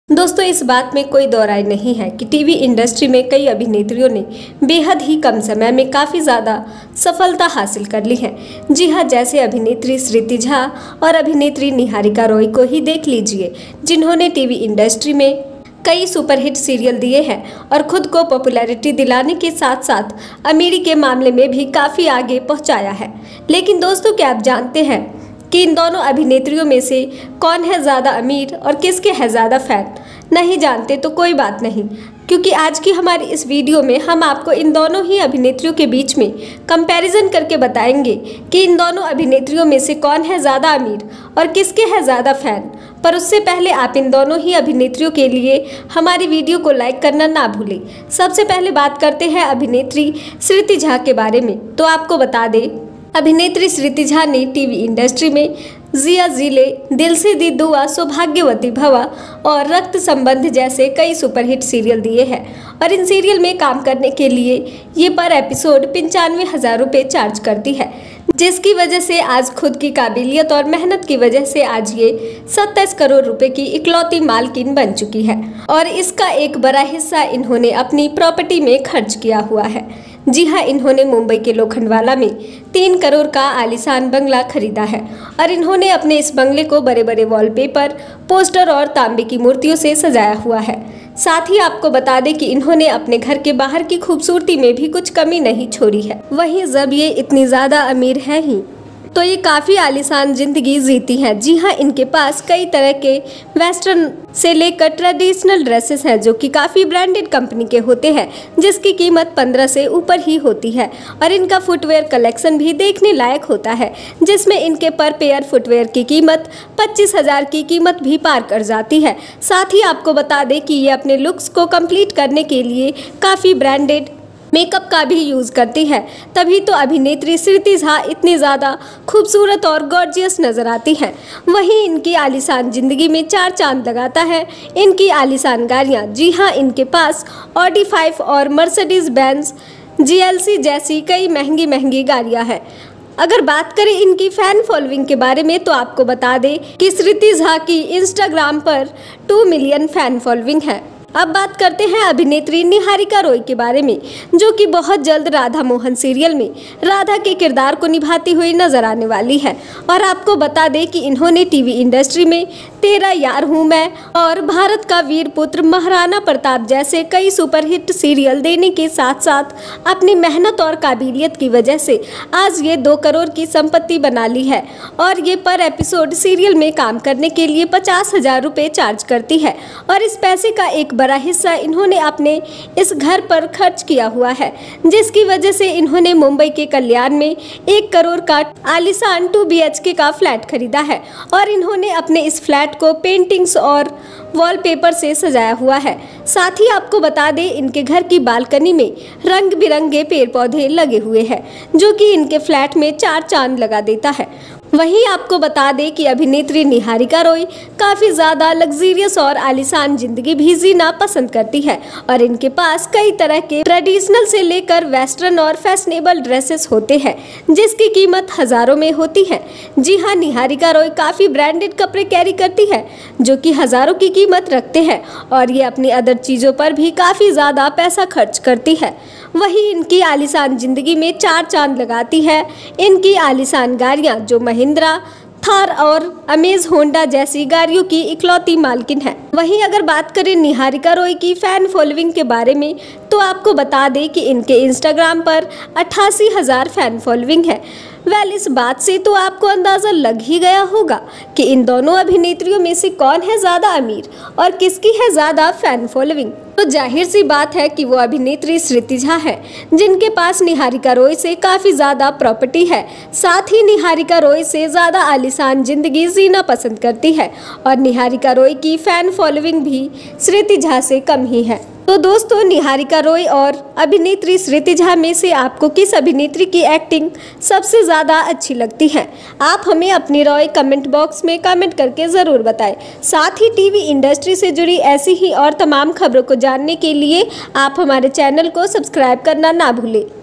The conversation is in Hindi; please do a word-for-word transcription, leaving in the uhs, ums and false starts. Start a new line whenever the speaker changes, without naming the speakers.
दोस्तों, इस बात में कोई दो राय नहीं है कि टीवी इंडस्ट्री में कई अभिनेत्रियों ने बेहद ही कम समय में काफ़ी ज़्यादा सफलता हासिल कर ली है। जी हाँ, जैसे अभिनेत्री श्रुति झा और अभिनेत्री निहारिका रॉय को ही देख लीजिए, जिन्होंने टीवी इंडस्ट्री में कई सुपरहिट सीरियल दिए हैं और खुद को पॉपुलैरिटी दिलाने के साथ साथ अमीरी के मामले में भी काफ़ी आगे पहुँचाया है। लेकिन दोस्तों, क्या आप जानते हैं कि इन दोनों अभिनेत्रियों में से कौन है ज़्यादा अमीर और किसके है ज़्यादा फैन? नहीं जानते तो कोई बात नहीं, क्योंकि आज की हमारी इस वीडियो में हम आपको इन दोनों ही अभिनेत्रियों के बीच में कंपैरिजन करके बताएंगे कि इन दोनों अभिनेत्रियों में से कौन है ज़्यादा अमीर और किसके है ज़्यादा फैन। पर उससे पहले आप इन दोनों ही अभिनेत्रियों के लिए हमारी वीडियो को लाइक करना ना भूलें। सबसे पहले बात करते हैं अभिनेत्री श्रुति झा के बारे में। तो आपको बता दें, अभिनेत्री श्रुति झा ने टीवी इंडस्ट्री में जिया जी ले, दिल से दी दुआ, सौभाग्यवती भवा और रक्त संबंध जैसे कई सुपरहिट सीरियल दिए हैं और इन सीरियल में काम करने के लिए ये पर एपिसोड पंचानवे हजार रुपये चार्ज करती है, जिसकी वजह से आज खुद की काबिलियत और मेहनत की वजह से आज ये सत्ताईस करोड़ रुपए की इकलौती मालकिन बन चुकी है और इसका एक बड़ा हिस्सा इन्होंने अपनी प्रॉपर्टी में खर्च किया हुआ है। जी हाँ, इन्होंने मुंबई के लोखंडवाला में तीन करोड़ का आलीशान बंगला खरीदा है और इन्होंने अपने इस बंगले को बड़े बड़े वॉलपेपर, पोस्टर और तांबे की मूर्तियों से सजाया हुआ है। साथ ही आपको बता दें कि इन्होंने अपने घर के बाहर की खूबसूरती में भी कुछ कमी नहीं छोड़ी है। वहीं जब ये इतनी ज़्यादा अमीर है ही तो ये काफ़ी आलीशान जिंदगी जीती हैं। जी हाँ, इनके पास कई तरह के वेस्टर्न से लेकर ट्रेडिशनल ड्रेसेस हैं जो कि काफ़ी ब्रांडेड कंपनी के होते हैं, जिसकी कीमत पंद्रह से ऊपर ही होती है और इनका फुटवेयर कलेक्शन भी देखने लायक होता है, जिसमें इनके पर पेयर फुटवेयर की कीमत पच्चीस हजार की कीमत भी पार कर जाती है। साथ ही आपको बता दें कि ये अपने लुक्स को कंप्लीट करने के लिए काफ़ी ब्रांडेड मेकअप का भी यूज़ करती है, तभी तो अभिनेत्री श्रुति झा इतनी ज़्यादा खूबसूरत और गॉर्जियस नज़र आती हैं। वहीं इनकी आलीशान ज़िंदगी में चार चांद लगाता है इनकी आलीशान गाड़ियाँ। जी हाँ, इनके पास ऑडी फाइव और Mercedes Benz G L C जैसी कई महंगी महंगी गाड़ियाँ हैं। अगर बात करें इनकी फ़ैन फॉलोइंग के बारे में तो आपको बता दें कि श्रुति झा की इंस्टाग्राम पर टू मिलियन फ़ैन फॉलोइंग है। अब बात करते हैं अभिनेत्री निहारिका रॉय के बारे में, जो कि बहुत जल्द राधा मोहन सीरियल में राधा के किरदार को निभाती हुई नजर आने वाली है और आपको बता दें कि इन्होंने टीवी इंडस्ट्री में तेरा यार हूँ मैं और भारत का वीर पुत्र, महाराणा प्रताप जैसे कई सुपरहिट सीरियल देने के साथ साथ अपनी मेहनत और काबिलियत की वजह से आज ये दो करोड़ की संपत्ति बना ली है और ये पर एपिसोड सीरियल में काम करने के लिए पचास हजार रुपये चार्ज करती है और इस पैसे का एक बड़ा हिस्सा इन्होंने अपने इस घर पर खर्च किया हुआ है, जिसकी वजह से इन्होंने मुंबई के कल्याण में एक करोड़ का आलीशान टू बी एच के का फ्लैट खरीदा है और इन्होंने अपने इस फ्लैट को पेंटिंग्स और वॉलपेपर से सजाया हुआ है। साथ ही आपको बता दें, इनके घर की बालकनी में रंग बिरंगे पेड़ पौधे लगे हुए हैं, जो कि इनके फ्लैट में चार चांद लगा देता है। वहीं आपको बता दें कि अभिनेत्री निहारिका रॉय काफ़ी ज़्यादा लग्जरियस और आलीशान ज़िंदगी भी जीना पसंद करती है और इनके पास कई तरह के ट्रेडिशनल से लेकर वेस्टर्न और फैशनेबल ड्रेसेस होते हैं, जिसकी कीमत हज़ारों में होती है। जी हाँ, निहारिका रॉय काफ़ी ब्रांडेड कपड़े कैरी करती है जो कि हज़ारों की कीमत रखते हैं और ये अपनी अदर चीज़ों पर भी काफ़ी ज़्यादा पैसा खर्च करती है। वहीं इनकी आलीशान ज़िंदगी में चार चांद लगाती है इनकी आलीशान गाड़ियाँ, जो महिंद्रा, थार और अमेज होंडा जैसी गाड़ियों की इकलौती मालकिन है। वहीं अगर बात करें निहारिका रॉय की फ़ैन फॉलोइंग के बारे में तो आपको बता दें कि इनके इंस्टाग्राम पर अट्ठासी हज़ार फ़ैन फॉलोइंग है। वेल, इस बात से तो आपको अंदाज़ा लग ही गया होगा कि इन दोनों अभिनेत्रियों में से कौन है ज़्यादा अमीर और किसकी है ज़्यादा फ़ैन फॉलोइंग। तो जाहिर सी बात है कि वो अभिनेत्री श्रुति झा है, जिनके पास निहारिका रॉय से काफ़ी ज़्यादा प्रॉपर्टी है। साथ ही निहारिका रॉय से ज़्यादा आलीशान ज़िंदगी जीना पसंद करती है और निहारिका रॉय की फ़ैन फॉलोइंग भी श्रुति झा से कम ही है। तो दोस्तों, निहारिका रॉय और अभिनेत्री श्रुति झा में से आपको किस अभिनेत्री की एक्टिंग सबसे ज़्यादा अच्छी लगती है? आप हमें अपनी राय कमेंट बॉक्स में कमेंट करके ज़रूर बताएं। साथ ही टीवी इंडस्ट्री से जुड़ी ऐसी ही और तमाम खबरों को जानने के लिए आप हमारे चैनल को सब्सक्राइब करना ना भूलें।